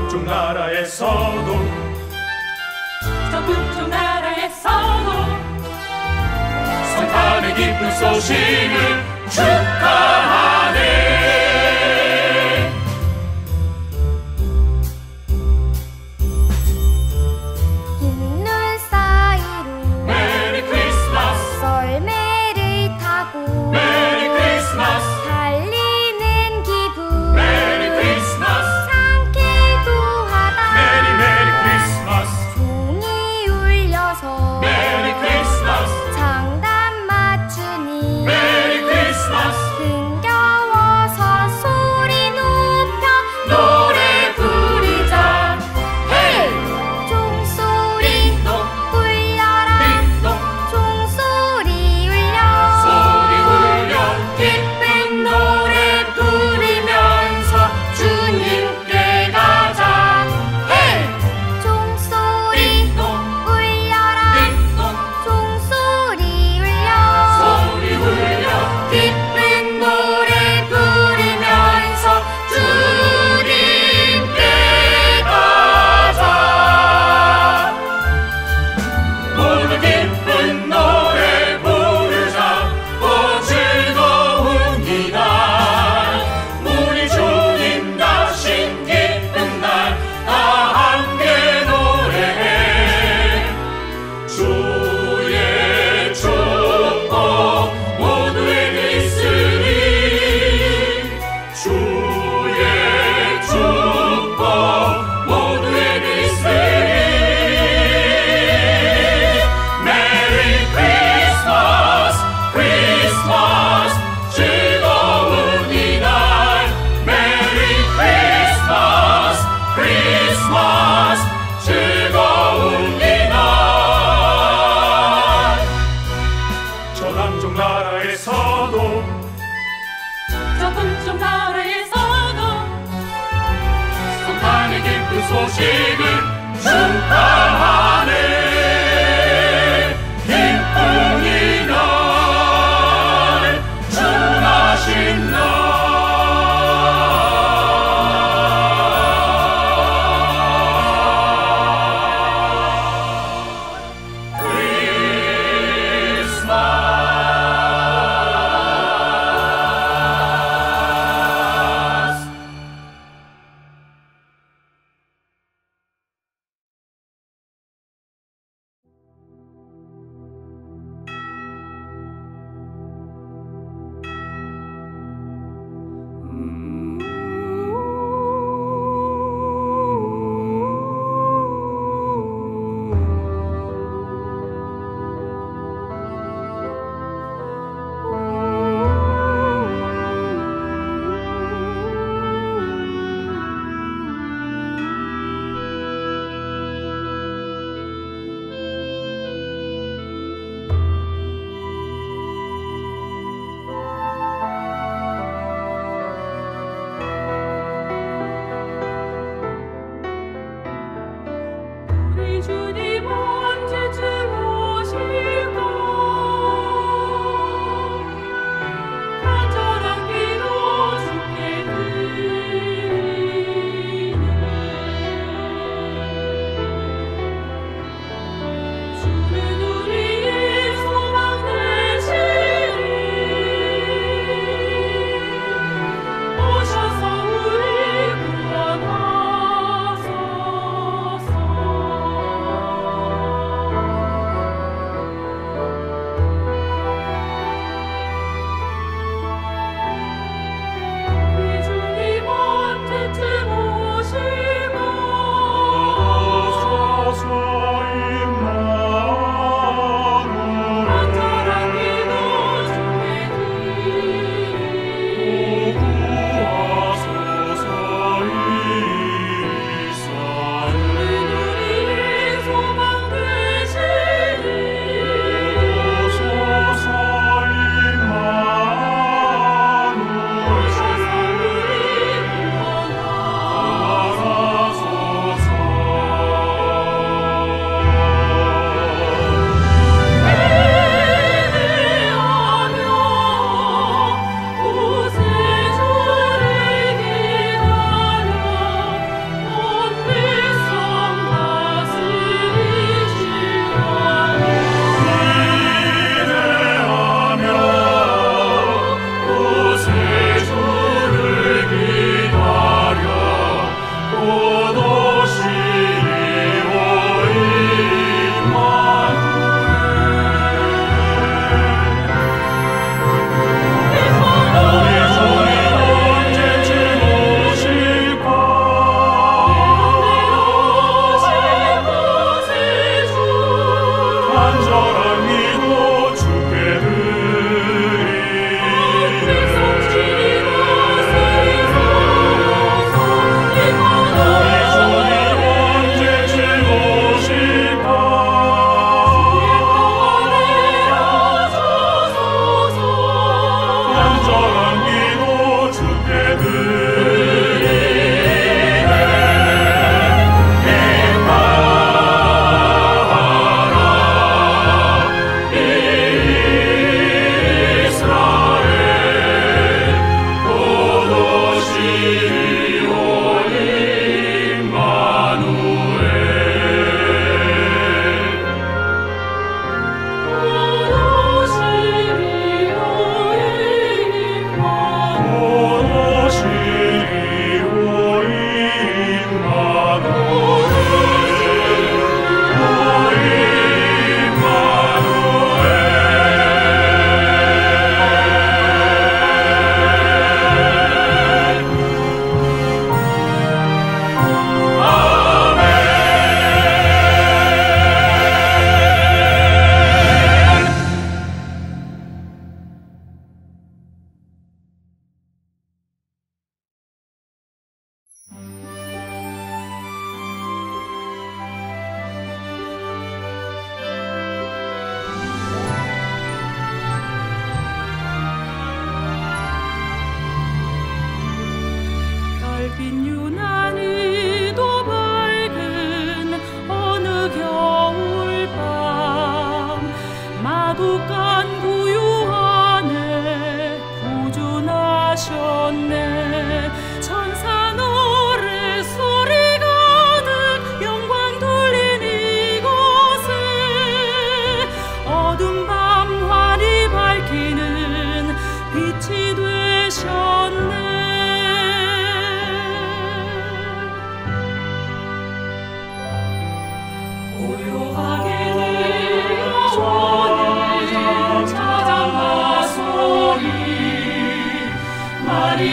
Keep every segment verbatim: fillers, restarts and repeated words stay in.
북쪽 나라에서도 저 북쪽 나라에서도 성탄의 기쁜 소식을 축하하네. 흰눈 사이로 메리 크리스마스 썰매를 타고 메리 크리스마스 달리는 기분 메리 크리스마스 상쾌도 하다 메리 메리 크리스마스 종이 울려서 메리 크리스마스 장단 맞추니 메리 크리스마스 흥겨워서 소리 높여 노래 부르자. 헤이! 종소리 띵동 울려라 띵동 종소리 울려 소리 울려 기쁜 노래 부르면서 주님께 가자. 헤이! 종소리 띵동 울려라 띵동 종소리 울려 소리 울려 기쁜 노래 부르면서 주님께 가자. 모두 기쁜 노래 부르자. 오 즐거운 이날 우리 주님 다신 기쁜 날 다 함께 노래해. 주의 축복 모두에게 있으니 주의 축복 모두에게 있으니 메리 크리스마스 크리스마스 즐거운 이날 메리 크리스마스 크리스마스 즐거운 이날. 저 남쪽 나라에서도 저 북쪽 나라에서도 성탄의 기쁜 소식을 축하하네.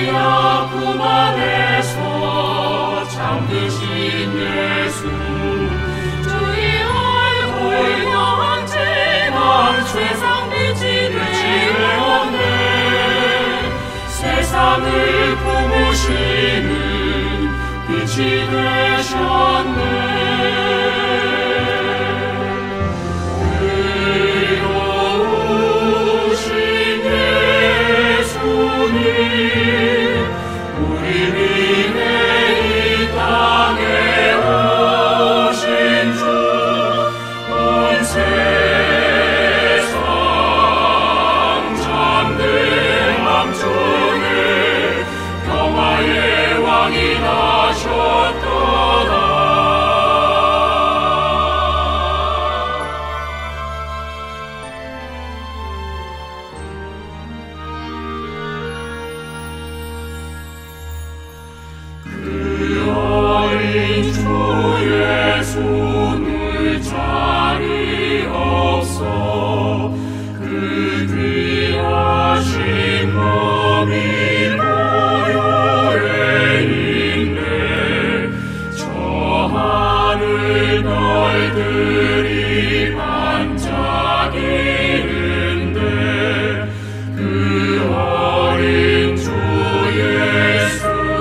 아픔 안에서 잠드신 예수 주의 얼굴 영쟁한 세상 빛이 되었네. 세상을 품으시는 빛이 되셨네. 의로우신 예수님 우리 위해 이 땅에 오신 주 온 세상 잠든 맘 중에 평화의 왕이 나셨도다. 그 어린 주 예수 늘 자리 없어 그 귀하신 몸이 보혈에 있네. 저 하늘 별들이 반짝이는데 그 어린 주 예수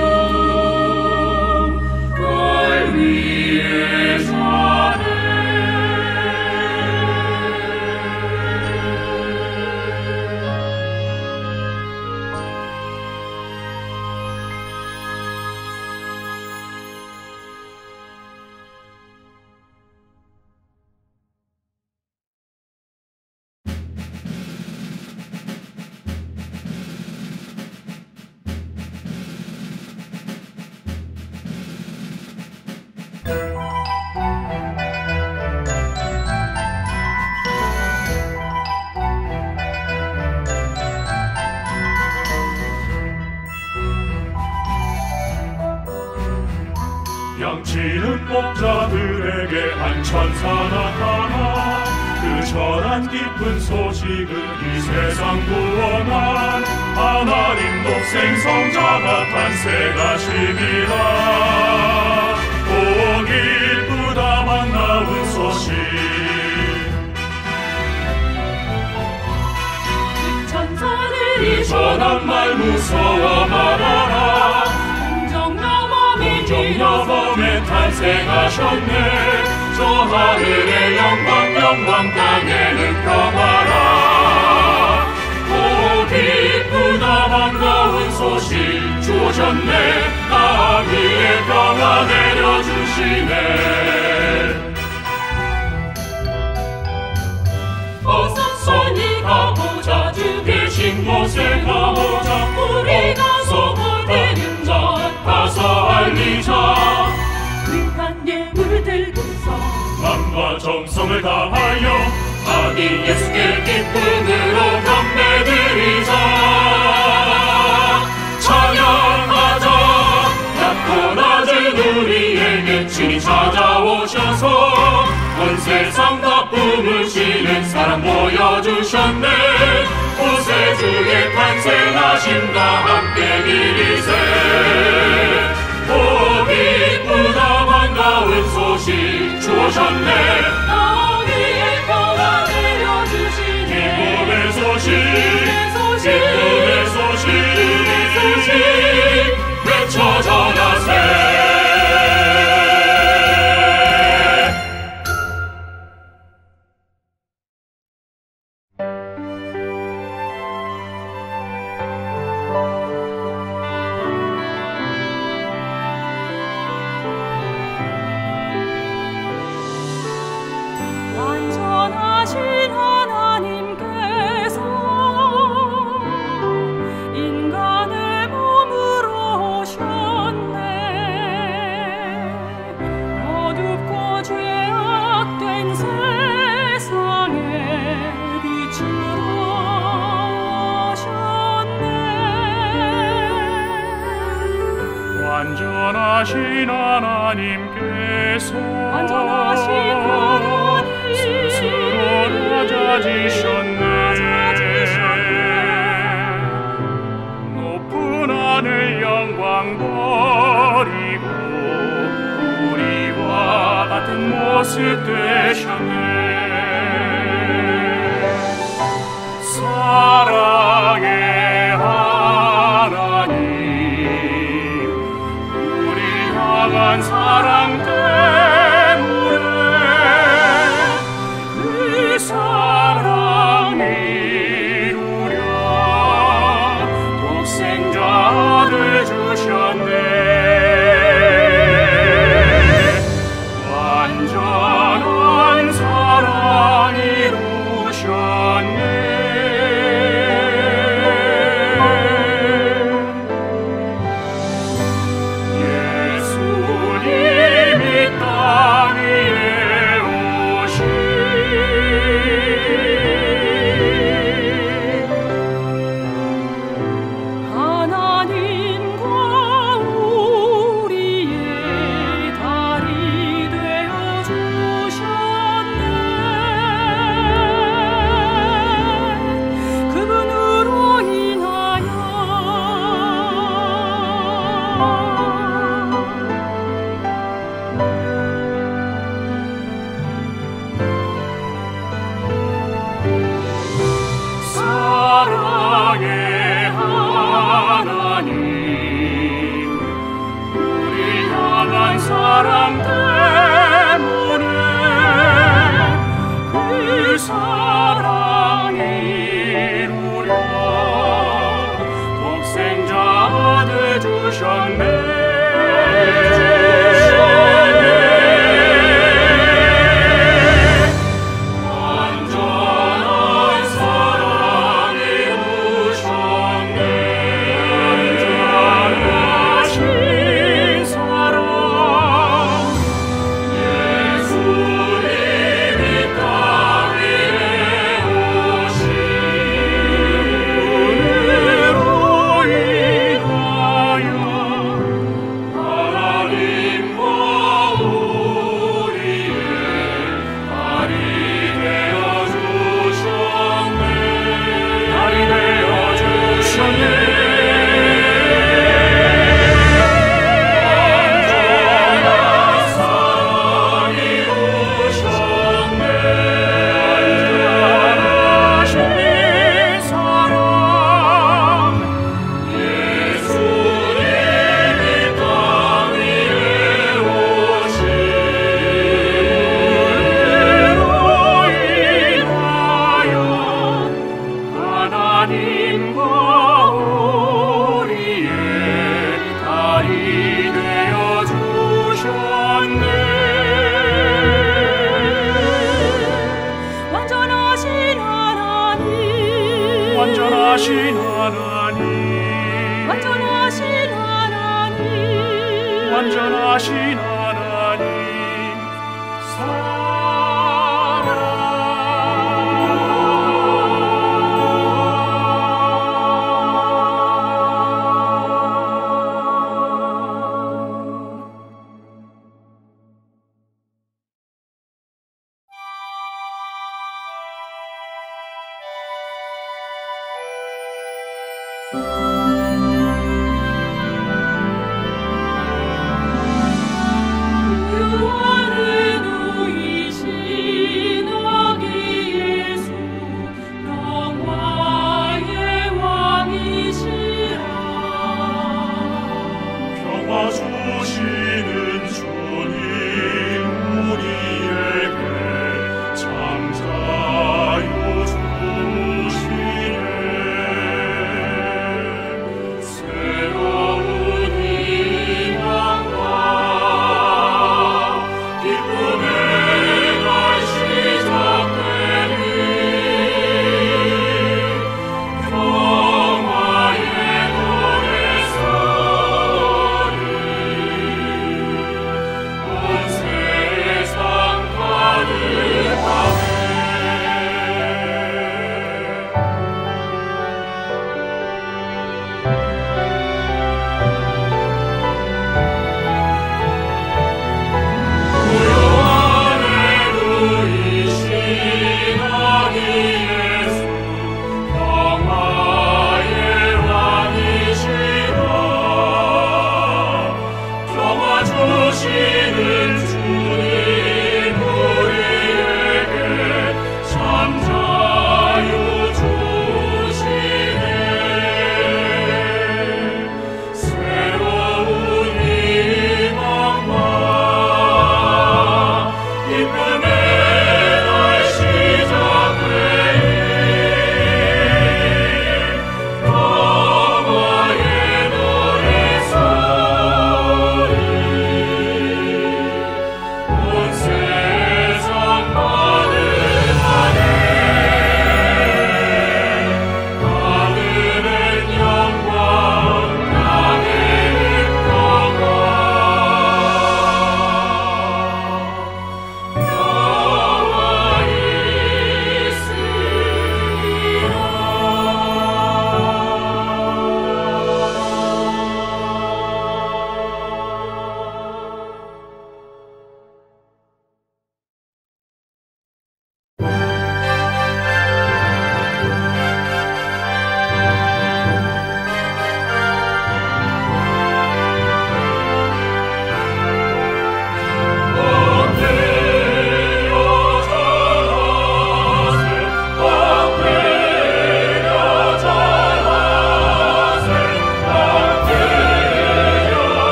널 위해 사네. 양치는 목자들에게 한 천사 나타나 그 전한 기쁜 소식은 이 세상 구원한 하나님 독생 성자가 탄생하심이라. 오 기쁘다 반가운 소식. 천사들이 전한 말 무서워 말아라. 공정여범에 탄생하셨네. 저 하늘의 영광 영광 땅에는 평화라. 오 기쁘다 반가운 소식 주셨네. 땅 위에 평화 내려주시네. 어서 손이 가보자. 주 계신 곳에 가보자. 우리가 소원되는 것 가서 알리자. 귀한 예물을 들고서 마음과 정성을 다하여 아기 예수께 기쁨으로 감매드리자. 찬양하자. 낮고 낮은 우리에게 친히 찾아오셔서 온 세상 다 품으시는 사랑 보여주셨네. 구세주의 탄생하심과 함께 기리세. 오 기쁘다 반가운 소식 주셨네. 땅 위에 평화 내려주시네. 기쁨의 소식, 소식, 기쁨의 소식, 소식 외쳐 전하세. 완전하신 하나님께서 인간의 몸으로 오셨네. 어둡고 죄악된 세상에 빛으로 오셨네. 완전하신 하나님께서 완전하신 하나님 스스로 낮아지셨네. 높은 하늘 하늘 영광 버리고 우리와 같은 모습 되셨네. 사랑의 하나님, 우리 향한 사랑 때문에 그 사랑 이루려 독생자를 주셨네. 완전한 사랑 이루셨네. 사랑의 하나님, 우리 향한 사랑 때문에 그 사랑 이루려 독생자를 주셨네. 하나님과 우리의 달이 되어 주셨네. 완전하신 하나님, 완전하신 하나님, 완전하신 하나님, 완전하신 하나님,